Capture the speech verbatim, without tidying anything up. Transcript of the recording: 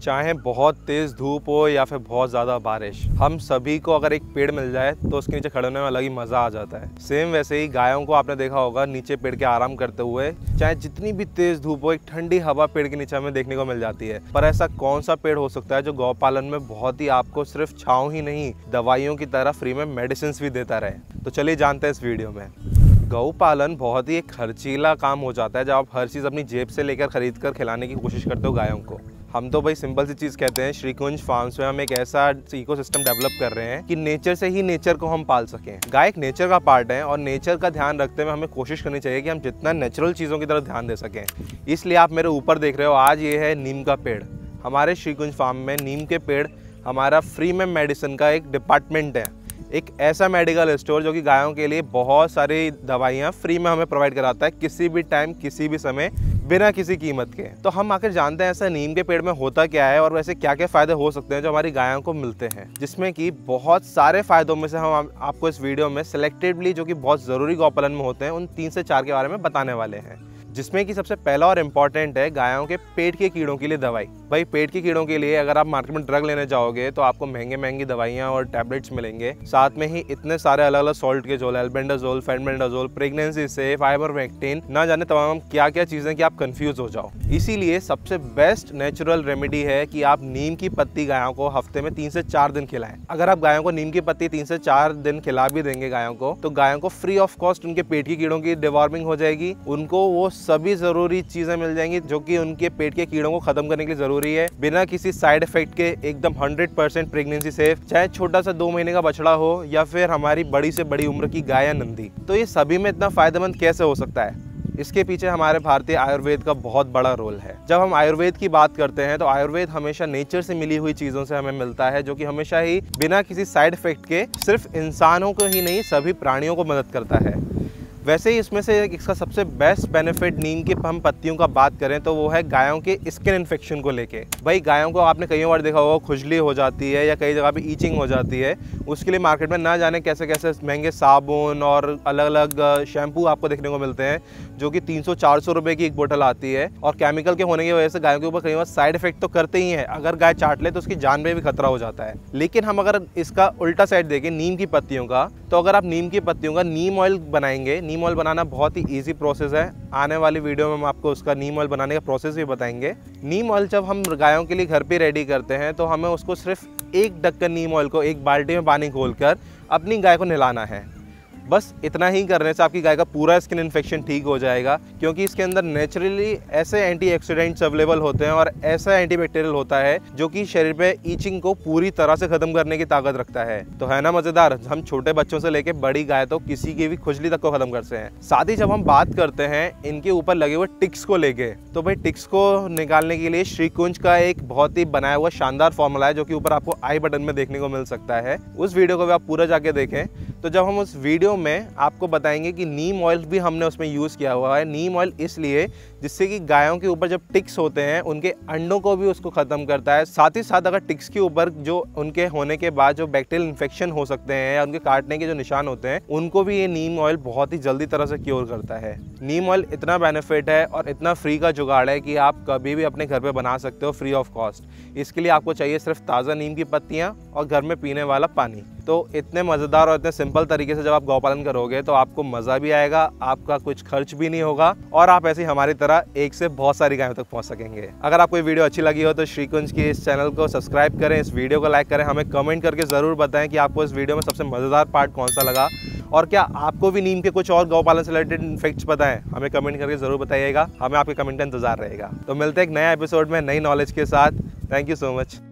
चाहे बहुत तेज़ धूप हो या फिर बहुत ज़्यादा बारिश, हम सभी को अगर एक पेड़ मिल जाए तो उसके नीचे खड़े होने में अलग ही मज़ा आ जाता है। सेम वैसे ही गायों को आपने देखा होगा नीचे पेड़ के आराम करते हुए, चाहे जितनी भी तेज़ धूप हो, एक ठंडी हवा पेड़ के नीचे हमें देखने को मिल जाती है। पर ऐसा कौन सा पेड़ हो सकता है जो गौपालन में बहुत ही आपको सिर्फ छाँव ही नहीं, दवाइयों की तरह फ्री में मेडिसिन भी देता रहे? तो चलिए जानते हैं इस वीडियो में। गौ पालन बहुत ही एक खर्चीला काम हो जाता है जब आप हर चीज़ अपनी जेब से लेकर खरीद कर खिलाने की कोशिश करते हो गायों को। हम तो भाई सिंपल सी चीज़ कहते हैं, श्रीकुंज फार्म्स में हम एक ऐसा इकोसिस्टम डेवलप कर रहे हैं कि नेचर से ही नेचर को हम पाल सकें। गाय एक नेचर का पार्ट है और नेचर का ध्यान रखते हुए हमें कोशिश करनी चाहिए कि हम जितना नेचुरल चीज़ों की तरफ ध्यान दे सकें। इसलिए आप मेरे ऊपर देख रहे हो, आज ये है नीम का पेड़। हमारे श्रीकुंज फार्म में नीम के पेड़ हमारा फ्री में मेडिसिन का एक डिपार्टमेंट है, एक ऐसा मेडिकल स्टोर जो कि गायों के लिए बहुत सारी दवाइयाँ फ्री में हमें प्रोवाइड कराता है, किसी भी टाइम किसी भी समय बिना किसी कीमत के। तो हम आकर जानते हैं ऐसा नीम के पेड़ में होता क्या है और वैसे क्या क्या फ़ायदे हो सकते हैं जो हमारी गायों को मिलते हैं, जिसमें कि बहुत सारे फ़ायदों में से हम आपको इस वीडियो में सिलेक्टेडली जो कि बहुत ज़रूरी गौपालन में होते हैं उन तीन से चार के बारे में बताने वाले हैं। जिसमें कि सबसे पहला और इम्पॉर्टेंट है गायों के पेट के कीड़ों के लिए दवाई। भाई पेट के कीड़ों के लिए अगर आप मार्केट में ड्रग लेने जाओगे तो आपको महंगे महंगी दवाइयाँ और टैबलेट्स मिलेंगे, साथ में ही इतने सारे अलग अलग सॉल्ट के जोल, एल्बेंडाजोल, फेनबेंडाजोल, प्रेगनेंसी से फाइबरमेक्टिन, ना जाने तमाम क्या क्या चीज़ें कि आप कंफ्यूज हो जाओ। इसीलिए सबसे बेस्ट नेचुरल रेमेडी है कि आप नीम की पत्ती गायों को हफ्ते में तीन से चार दिन खिलाएं। अगर आप गायों को नीम की पत्ती तीन से चार दिन खिला भी देंगे गायों को, तो गायों को फ्री ऑफ कॉस्ट उनके पेट की कीड़ों की डिवॉर्मिंग हो जाएगी, उनको वो सभी जरूरी चीजें मिल जाएंगी जो कि उनके पेट के कीड़ों को खत्म करने के लिए जरूरी है, बिना किसी साइड इफेक्ट के, एकदम हंड्रेड परसेंट प्रेगनेंसी सेफ। चाहे छोटा सा दो महीने का बछड़ा हो या फिर हमारी बड़ी से बड़ी उम्र की गाय या नंदी। तो ये सभी में इतना फायदेमंद कैसे हो सकता है? इसके पीछे हमारे भारतीय आयुर्वेद का बहुत बड़ा रोल है। जब हम आयुर्वेद की बात करते हैं तो आयुर्वेद हमेशा नेचर से मिली हुई चीज़ों से हमें मिलता है, जो कि हमेशा ही बिना किसी साइड इफेक्ट के सिर्फ इंसानों को ही नहीं सभी प्राणियों को मदद करता है। वैसे ही इसमें से इसका सबसे बेस्ट बेनिफिट नीम की हम पत्तियों का बात करें तो वो है गायों के स्किन इन्फेक्शन को लेके। भाई गायों को आपने कई बार देखा होगा खुजली हो जाती है या कई जगह पे ईचिंग हो जाती है, उसके लिए मार्केट में ना जाने कैसे कैसे महंगे साबुन और अलग अलग शैम्पू आपको देखने को मिलते हैं जो कि तीन सौ चार सौ रुपये की एक बोतल आती है, और केमिकल के होने की वजह से गायों के ऊपर कई बार साइड इफेक्ट तो करते ही हैं। अगर गाय चाट ले तो उसकी जान में भी खतरा हो जाता है। लेकिन हम अगर इसका उल्टा साइड देखें नीम की पत्तियों का, तो अगर आप नीम की पत्तियों का नीम ऑयल बनाएंगे, नीम ऑयल बनाना बहुत ही इजी प्रोसेस है। आने वाली वीडियो में हम आपको उसका नीम ऑयल बनाने का प्रोसेस भी बताएंगे। नीम ऑयल जब हम गायों के लिए घर पे रेडी करते हैं तो हमें उसको सिर्फ एक ढक्कन नीम ऑयल को एक बाल्टी में पानी घोलकर अपनी गाय को नहलाना है। बस इतना ही करने से आपकी गाय का पूरा स्किन इन्फेक्शन ठीक हो जाएगा, क्योंकि इसके अंदर नेचुरली ऐसे एंटीऑक्सीडेंट्स अवेलेबल होते हैं और ऐसा एंटीबैक्टीरियल होता है जो कि शरीर पे ईचिंग को पूरी तरह से खत्म करने की ताकत रखता है। तो है ना मजेदार, हम छोटे बच्चों से लेके बड़ी गाय तो किसी की भी खुजली तक को खत्म करते हैं। साथ ही जब हम बात करते हैं इनके ऊपर लगे हुए टिक्स को लेके, तो भाई टिक्स को निकालने के लिए श्रीकुंज का एक बहुत ही बनाया हुआ शानदार फॉर्मूला है जो कि ऊपर आपको आई बटन में देखने को मिल सकता है। उस वीडियो को भी आप पूरा जाके देखें। तो जब हम उस वीडियो में आपको बताएंगे कि नीम ऑयल भी हमने उसमें यूज़ किया हुआ है। नीम ऑयल इसलिए जिससे कि गायों के ऊपर जब टिक्स होते हैं उनके अंडों को भी उसको ख़त्म करता है। साथ ही साथ अगर टिक्स के ऊपर जो उनके होने के बाद जो बैक्टीरियल इन्फेक्शन हो सकते हैं या उनके काटने के जो निशान होते हैं उनको भी ये नीम ऑयल बहुत ही जल्दी तरह से क्योर करता है। नीम ऑयल इतना बेनिफिट है और इतना फ्री का जुगाड़ है कि आप कभी भी अपने घर पर बना सकते हो फ्री ऑफ कॉस्ट। इसके लिए आपको चाहिए सिर्फ ताज़ा नीम की पत्तियाँ और घर में पीने वाला पानी। तो इतने मज़ेदार और इतने सिंपल तरीके से जब आप गौपालन करोगे तो आपको मज़ा भी आएगा, आपका कुछ खर्च भी नहीं होगा और आप ऐसे हमारी तरह एक से बहुत सारी गायों तक पहुंच सकेंगे। अगर आपको ये वीडियो अच्छी लगी हो तो श्रीकुंज की इस चैनल को सब्सक्राइब करें, इस वीडियो को लाइक करें, हमें कमेंट करके ज़रूर बताएं कि आपको इस वीडियो में सबसे मज़ेदार पार्ट कौन सा लगा, और क्या आपको भी नीम के कुछ और गौपालन से रिलेटेड फैक्ट्स पता है, हमें कमेंट करके ज़रूर बताइएगा। हमें आपके कमेंट का इंतजार रहेगा। तो मिलते हैं एक नया एपिसोड में नई नॉलेज के साथ। Thank you so much.